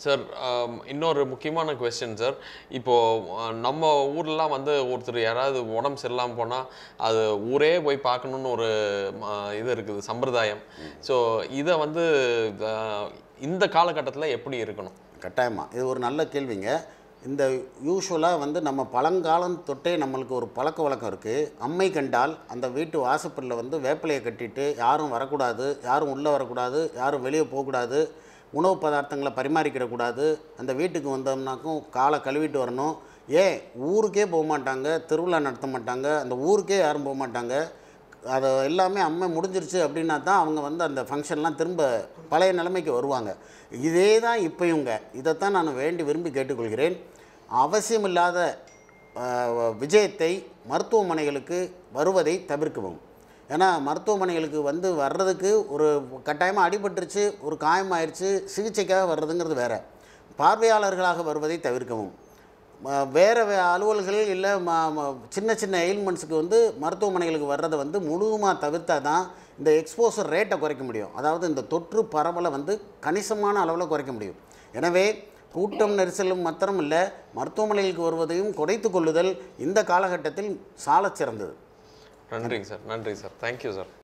Sir இன்னொரு முக்கியமான question sir. இப்போ நம்ம ஊர்லலாம் வந்து ஒருத்தர் யாராவது உடம்பு சரியில்லாமல் போனால் அது ஊரே போய் பார்க்கணுன்னு ஒரு இது இருக்குது சம்பிரதாயம். ஸோ இதை வந்து இந்த காலகட்டத்தில் எப்படி இருக்கணும்? கட்டாயமாக இது ஒரு நல்ல கேள்விங்க. இந்த யூஸ்வலாக வந்து நம்ம பழங்காலம் தொட்டே நம்மளுக்கு ஒரு பழக்க வழக்கம் இருக்குது. அம்மை கண்டால் அந்த வீட்டு வாசப்படில் வந்து வேப்பிலையை கட்டிட்டு யாரும் வரக்கூடாது, யாரும் உள்ளே வரக்கூடாது, யாரும் வெளியே போகக்கூடாது, உணவு பதார்த்தங்களை பரிமாறிக்கிடக்கூடாது, அந்த வீட்டுக்கு வந்தோம்னாக்கும் காலை கழுவிட்டு வரணும். ஏன் ஊருக்கே போக மாட்டாங்க, திருவிழா நடத்த மாட்டாங்க, அந்த ஊருக்கே யாரும் போக மாட்டாங்க. அதை எல்லாமே அம்மை முடிஞ்சிருச்சு அப்படின்னா தான் அவங்க வந்து அந்த ஃபங்க்ஷன்லாம் திரும்ப பழைய நிலைமைக்கு வருவாங்க. இதே தான் இப்போயுங்க. இதைத்தான் நான் வேண்டி விரும்பி கேட்டுக்கொள்கிறேன். அவசியமில்லாத விஜயத்தை மருத்துவமனைகளுக்கு வருவதை தவிர்க்கவும். ஏன்னா மருத்துவமனைகளுக்கு வந்து வர்றதுக்கு ஒரு கட்டாயமாக அடிபட்டுருச்சு, ஒரு காயமாயிருச்சு, சிகிச்சைக்காக வர்றதுங்கிறது வேறு. பார்வையாளர்களாக வருவதை தவிர்க்கவும். வேறு அலுவல்கள் இல்லை சின்ன சின்ன எயில்மெண்ட்ஸுக்கு வந்து மருத்துவமனைகளுக்கு வர்றதை வந்து முழுவதுமாக தவிர்த்தா தான் இந்த எக்ஸ்போசர் ரேட்டை குறைக்க முடியும். அதாவது இந்த தொற்று பரவலை வந்து கணிசமான அளவில் குறைக்க முடியும். எனவே கூட்டம் நெரிசலும் மாத்திரம் இல்லை, மருத்துவமனைகளுக்கு வருவதையும் குறைத்து கொள்ளுதல் இந்த காலகட்டத்தில் சாலச் சிறந்தது. நன்றிங்க சார். நன்றி சார். Thank you sir.